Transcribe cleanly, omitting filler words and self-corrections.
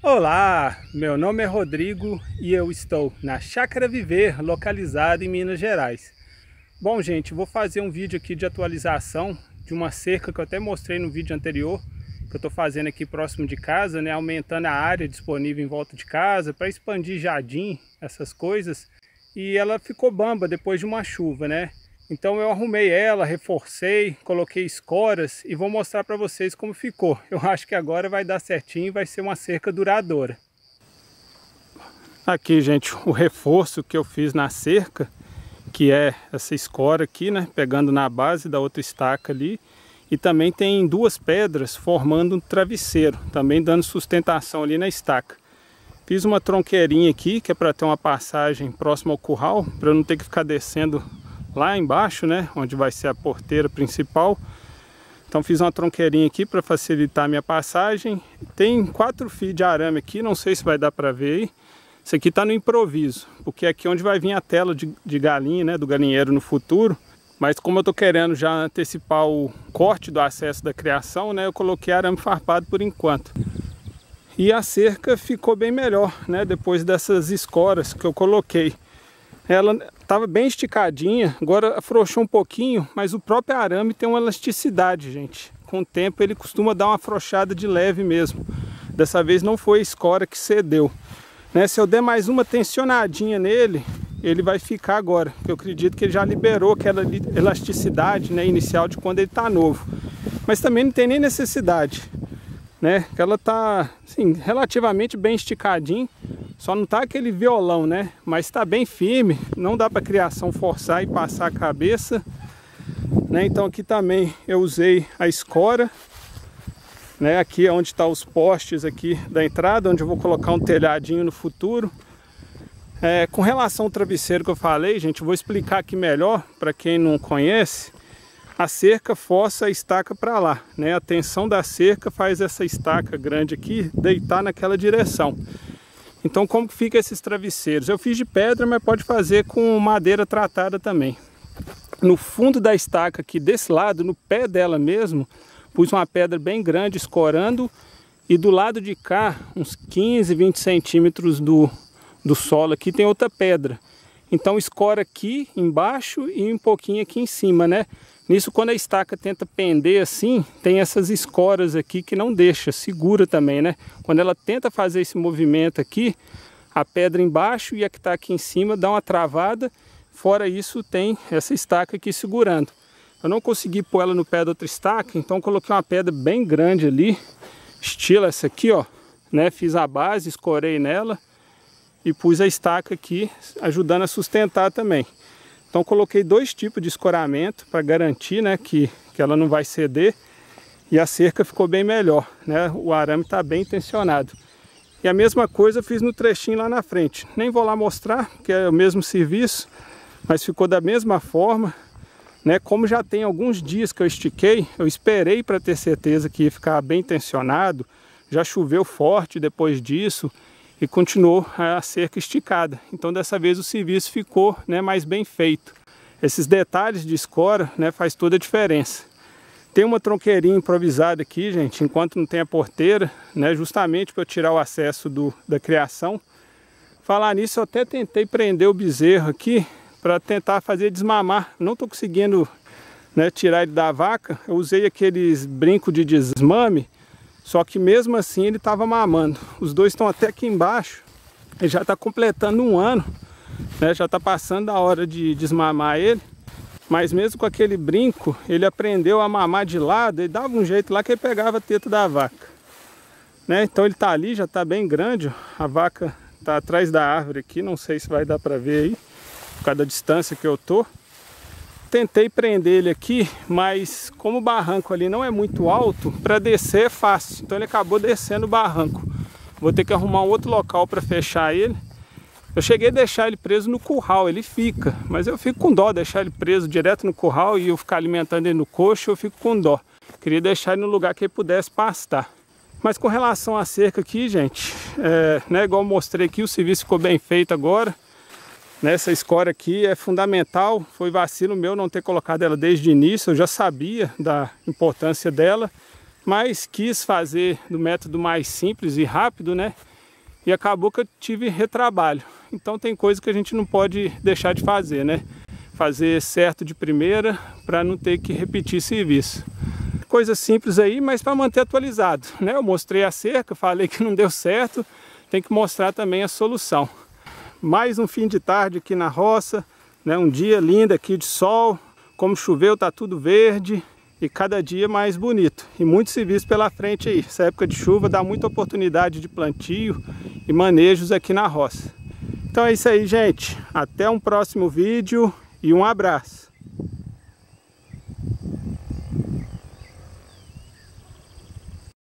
Olá, meu nome é Rodrigo e eu estou na Chácara Viver, localizada em Minas Gerais. Bom, gente, vou fazer um vídeo aqui de atualização de uma cerca que eu até mostrei no vídeo anterior, que eu estou fazendo aqui próximo de casa, né, aumentando a área disponível em volta de casa para expandir jardim, essas coisas. E ela ficou bamba depois de uma chuva, né? Então eu arrumei ela, reforcei, coloquei escoras e vou mostrar para vocês como ficou. Eu acho que agora vai dar certinho e vai ser uma cerca duradoura. Aqui, gente, o reforço que eu fiz na cerca, que é essa escora aqui, né, pegando na base da outra estaca ali. E também tem duas pedras formando um travesseiro, também dando sustentação ali na estaca. Fiz uma tronqueirinha aqui, que é para ter uma passagem próxima ao curral, para eu não ter que ficar descendo lá embaixo, né, onde vai ser a porteira principal. Então fiz uma tronqueirinha aqui para facilitar a minha passagem. Tem 4 fios de arame aqui, não sei se vai dar para ver aí. Isso aqui está no improviso, porque é aqui onde vai vir a tela de galinha, né, do galinheiro no futuro. Mas como eu estou querendo já antecipar o corte do acesso da criação, né, eu coloquei arame farpado por enquanto. E a cerca ficou bem melhor, né, depois dessas escoras que eu coloquei. Ela estava bem esticadinha, agora afrouxou um pouquinho, mas o próprio arame tem uma elasticidade, gente. Com o tempo ele costuma dar uma afrouxada de leve mesmo. Dessa vez não foi a escora que cedeu, né? Se eu der mais uma tensionadinha nele, ele vai ficar agora, porque eu acredito que ele já liberou aquela elasticidade, né, inicial de quando ele está novo. Mas também não tem nem necessidade, né? Ela está assim, relativamente bem esticadinha. Só não tá aquele violão, né? Mas está bem firme, não dá para criação forçar e passar a cabeça, né? Então aqui também eu usei a escora, né? Aqui é onde está os postes aqui da entrada, onde eu vou colocar um telhadinho no futuro. Com relação ao travesseiro que eu falei, gente, eu vou explicar aqui melhor para quem não conhece. A cerca força a estaca para lá, né? A tensão da cerca faz essa estaca grande aqui deitar naquela direção. Então como que fica esses travesseiros? Eu fiz de pedra, mas pode fazer com madeira tratada também. No fundo da estaca aqui desse lado, no pé dela mesmo, pus uma pedra bem grande escorando. E do lado de cá, uns 15, 20 centímetros do solo aqui, tem outra pedra. Então escora aqui embaixo e um pouquinho aqui em cima, né? Nisso, quando a estaca tenta pender assim, tem essas escoras aqui que não deixa, segura também, né? Quando ela tenta fazer esse movimento aqui, a pedra embaixo e a que está aqui em cima dá uma travada. Fora isso, tem essa estaca aqui segurando. Eu não consegui pôr ela no pé da outra estaca, então coloquei uma pedra bem grande ali, estilo essa aqui, ó, né? Fiz a base, escorei nela e pus a estaca aqui, ajudando a sustentar também. Então coloquei 2 tipos de escoramento para garantir, né, que ela não vai ceder. E a cerca ficou bem melhor, né? O arame está bem tensionado. E a mesma coisa eu fiz no trechinho lá na frente. Nem vou lá mostrar, que é o mesmo serviço, mas ficou da mesma forma, né? Como já tem alguns dias que eu estiquei, eu esperei para ter certeza que ia ficar bem tensionado. Já choveu forte depois disso e continuou a cerca esticada. Então dessa vez o serviço ficou, né, mais bem feito. Esses detalhes de escora, né, faz toda a diferença. Tem uma tronqueirinha improvisada aqui, gente, enquanto não tem a porteira, né, justamente para tirar o acesso da criação. Falar nisso, eu até tentei prender o bezerro aqui para tentar fazer desmamar. Não estou conseguindo, né, tirar ele da vaca. Eu usei aqueles brincos de desmame. Só que mesmo assim ele estava mamando. Os dois estão até aqui embaixo. Ele já está completando 1 ano, né? Já está passando da hora de desmamar ele. Mas mesmo com aquele brinco, ele aprendeu a mamar de lado. E dava um jeito lá que ele pegava a teta da vaca, né? Então ele está ali, já está bem grande. A vaca está atrás da árvore aqui. Não sei se vai dar para ver aí, por causa da distância que eu estou. Tentei prender ele aqui, mas como o barranco ali não é muito alto, para descer é fácil. Então ele acabou descendo o barranco. Vou ter que arrumar um outro local para fechar ele. Eu cheguei a deixar ele preso no curral, ele fica. Mas eu fico com dó deixar ele preso direto no curral e eu ficar alimentando ele no coxo, eu fico com dó. Queria deixar ele no lugar que ele pudesse pastar. Mas com relação à cerca aqui, gente, né, igual eu mostrei aqui, o serviço ficou bem feito agora. Nessa escora aqui é fundamental, foi vacilo meu não ter colocado ela desde o início, eu já sabia da importância dela, mas quis fazer do método mais simples e rápido, né? e acabou que eu tive retrabalho. Então tem coisa que a gente não pode deixar de fazer, né? Fazer certo de primeira para não ter que repetir serviço. Coisa simples aí, mas para manter atualizado, né? Eu mostrei a cerca, falei que não deu certo, tem que mostrar também a solução. Mais um fim de tarde aqui na roça, né? Um dia lindo aqui de sol, como choveu tá tudo verde e cada dia mais bonito. E muito serviço pela frente aí. Essa época de chuva dá muita oportunidade de plantio e manejos aqui na roça. Então é isso aí, gente. Até um próximo vídeo e um abraço.